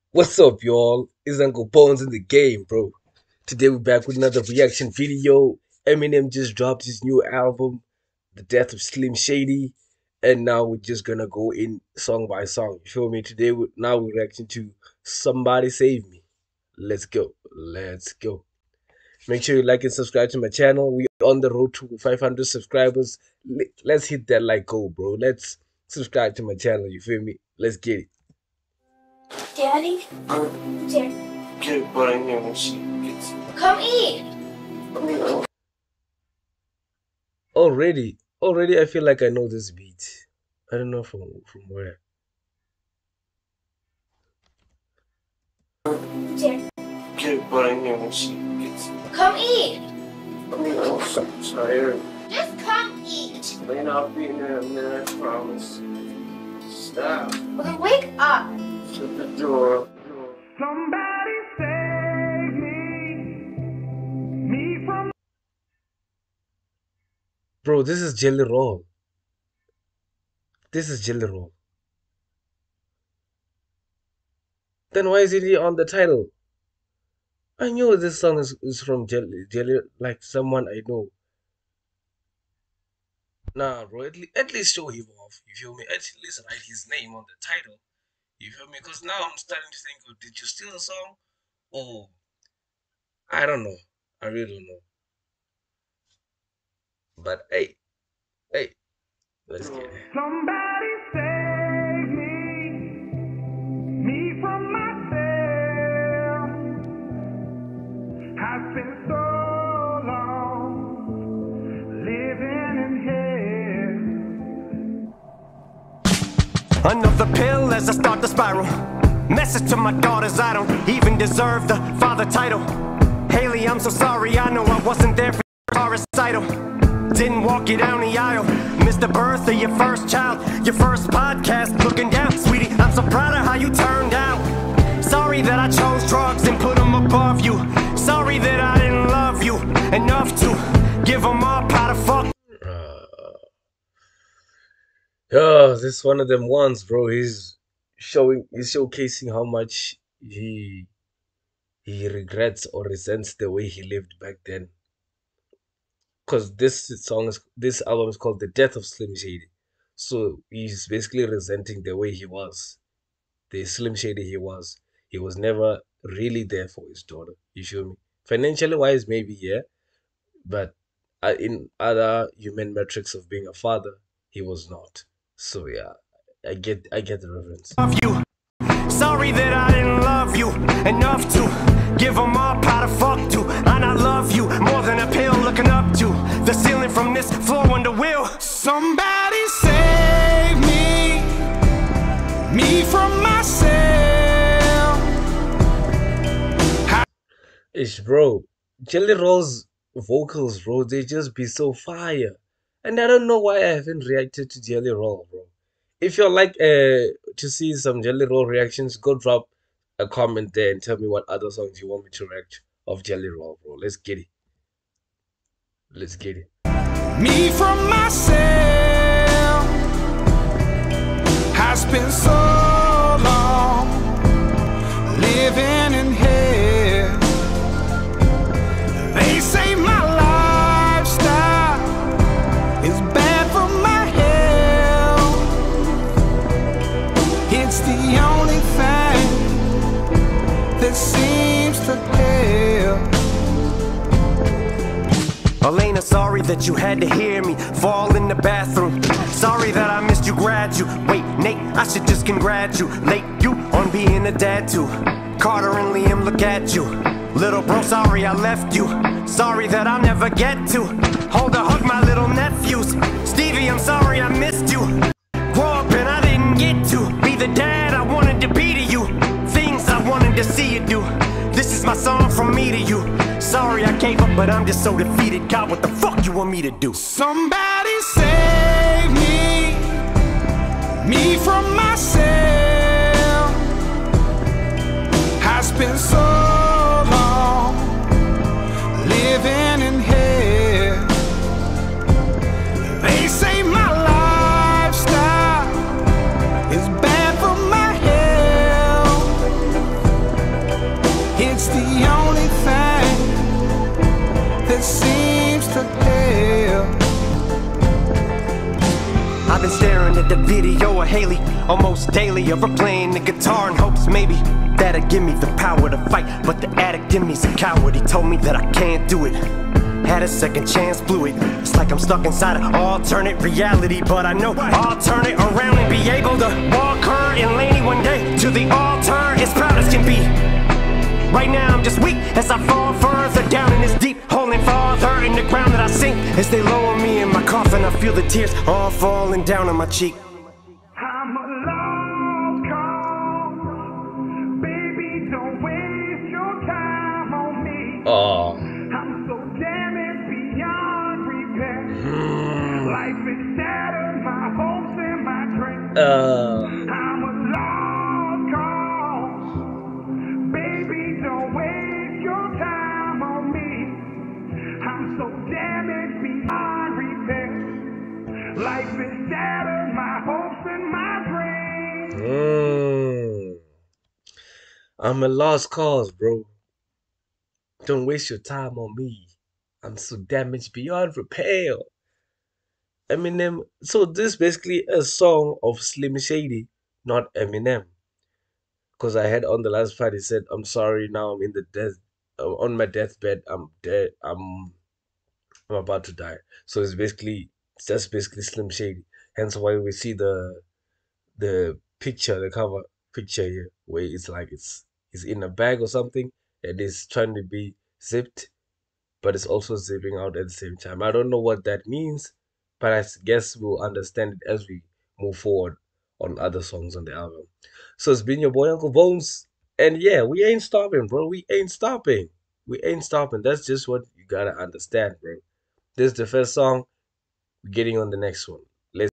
What's up, y'all? It's Uncle Bones in the game, bro. Today we're back with another reaction video. Eminem just dropped his new album, The Death of Slim Shady, and now we're just gonna go in song by song. You feel me? Today we're reacting to Somebody Save Me. Let's go. Let's go. Make sure you like and subscribe to my channel. We're on the road to 500 subscribers. Let's hit that like goal, bro. Let's subscribe to my channel. You feel me? Let's get it. Daddy? Daddy. Get it butt in here when she gets Come eat! Already I feel like I know this beat. I don't know from where. Daddy. get it butt in here when she gets Come eat! I'm so tired. Just come eat! May not be in there, man, I promise. Stop. Well, then wake up! Shut the door. Somebody save me from. Bro, this is Jelly Roll. This is Jelly Roll. Then why is it on the title? I knew this song is from Jelly, like someone I know. Nah, bro, at least show him off. You feel me? At least write his name on the title. You feel me? Because now I'm starting to think, oh, did you steal the song? Or I don't know. I really don't know. But hey, let's get it. Somebody save me from myself. Has been so long living in hell. Another pill as I start to spiral. Message to my daughters, I don't even deserve the father title. Haley, I'm so sorry, I know I wasn't there for your recital. Didn't walk you down the aisle. Missed the birth of your first child. Your first podcast, looking down. Sweetie, I'm so proud of how you turned out. Sorry that I chose drugs and put them above you. Sorry that I didn't love you enough to give them up how to fuck. Oh, this is one of them ones, bro. He's showcasing how much he regrets or resents the way he lived back then. Because this album is called The Death of Slim Shady. So he's basically resenting the way he was. The Slim Shady he was. He was never really there for his daughter. You feel me? Financially wise, maybe, yeah. But in other human metrics of being a father, he was not. So yeah, I get the reference. You. Sorry that I didn't love you enough to give them up how to fuck to. And I love you more than a pill looking up to the ceiling from this floor under will. Somebody save me from myself. Ish, bro. Jelly Roll's vocals, bro, they just be so fire. And I don't know why I haven't reacted to Jelly Roll, bro. If you'd like to see some Jelly Roll reactions, go drop a comment there and tell me what other songs you want me to react of Jelly Roll, bro. Let's get it. Let's get it. Me from myself has been so long living in hell. They say my lifestyle is bad for my health. It's the only thing that seems to help. Elena, sorry that you had to hear me fall in the bathroom. Sorry that I missed you graduate. Nate, I should just congratulate you on being a dad too. Carter and Liam, look at you. Little bro, sorry I left you. Sorry that I'll never get to hold or hug my little nephews. Stevie, I'm sorry I missed you. Grow up and I didn't get to be the dad I wanted to be to you. Things I wanted to see you do. This is my song from me to you. Sorry I gave up, but I'm just so defeated. God, what the fuck you want me to do? Somebody save me from myself. Has been so long living in hell. They say my lifestyle is bad for my health. staring at the video of Haley almost daily, of her playing the guitar in hopes maybe that'll give me the power to fight. But the addict in me's a coward. He told me that I can't do it. Had a second chance, blew it. It's like I'm stuck inside an alternate reality, but I know I'll turn it around and be able to walk her and Laney one day to the altar as proud as can be. Right now I'm just weak as I fall further down in this deep hole and farther in the ground that I sink. As they lower me in my coffin, I feel the tears all falling down on my cheek. I'm a lost cause. Baby, don't waste your time on me. Oh. I'm so damaged beyond repair. Life is shattered, my hopes and my dreams. I'm a lost cause. Baby, don't waste your time on me. I'm so damaged beyond repair. Life is shattered, my hopes and my dreams. I'm a lost cause, bro. Don't waste your time on me. I'm so damaged beyond repair. Eminem. So this is basically a song of Slim Shady, not Eminem. Because I had on the last part, he said, "I'm sorry, now I'm in the death, on my deathbed. I'm dead. I'm about to die." So it's just basically Slim Shady. Hence why we see the picture, the cover picture here, where it's like it's in a bag or something, and it's trying to be zipped, but it's also zipping out at the same time. I don't know what that means, but I guess we'll understand it as we move forward on other songs on the album. So it's been your boy Uncle Bones, and yeah, we ain't stopping, bro. We ain't stopping. We ain't stopping. That's just what you gotta understand, bro. This is the first song. We're getting on the next one. Let's